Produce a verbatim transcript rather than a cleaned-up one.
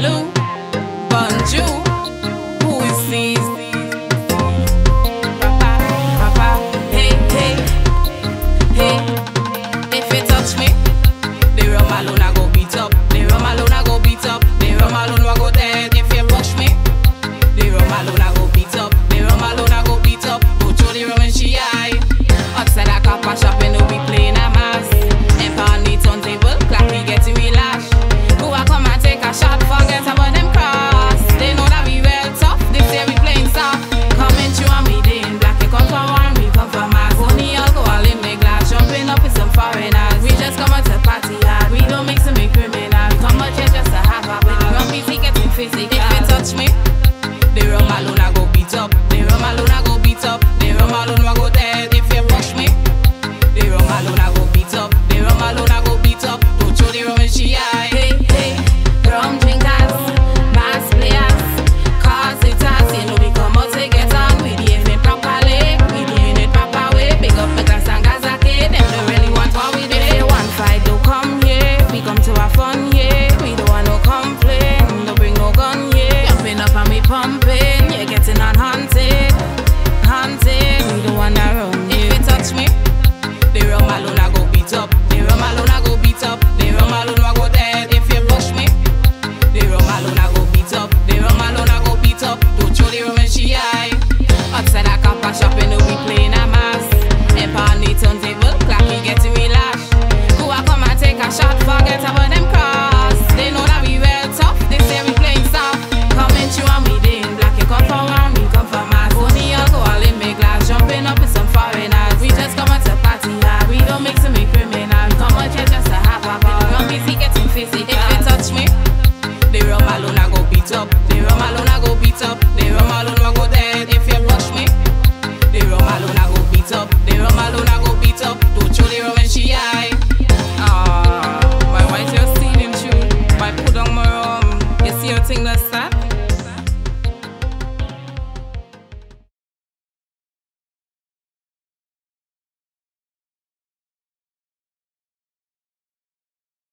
Salut, bonjour, who is this? Papa, papa, hey, hey, hey. If you touch me, the rum alone I go beat up. The rum alone I go beat up. The rum alone I go dead. If you push me, the rum alone I go beat up. The rum alone I go beat up. Go throw the rum in she eye. Outside a copper shop and no be playing a mass. Empire on the turntable, clappy getting me lash. Who I come and take a shot, forget about them cross. They know that we well tough, they say we playing soft. Coming through on me, they in black, they come from warm, we come from mass. Only alcohol in my glass, jumping up with some foreigners. We just come out to party hard, we don't mix them with criminals. Come out here just to have a with the rum, we take it in physical. If you touch me, the rum alone I go beat up. The rum alone I go beat up. The rum alone I go dead. If you push me, the rum alone I go beat up. The rum alone I go beat up. Don't throw the rum in she eye. Hey, hey, rum drinkers, mass players, cause it has, you know we come out to get on. We doing it properly, we doing it proper way. Big up the glass and gas arcade, them don't really want what we do. If you want fight, don't come here. We come to have fun here. We don't want no complaint, don't bring no gun here. Jumping up and me pumping, you're getting on haunted, haunted. We don't want that rum. If you touch me, the rum alone I go beat up. The rum alone I go beat up. The rum alone I go dead. If you push me, the rum alone I go beat up. The rum alone I go beat up. Don't throw the rum in she eye. Outside a copper shop and no we playing a mass. Empire on the turntable, clappy getting me lash. Who I come and take a shot, forget about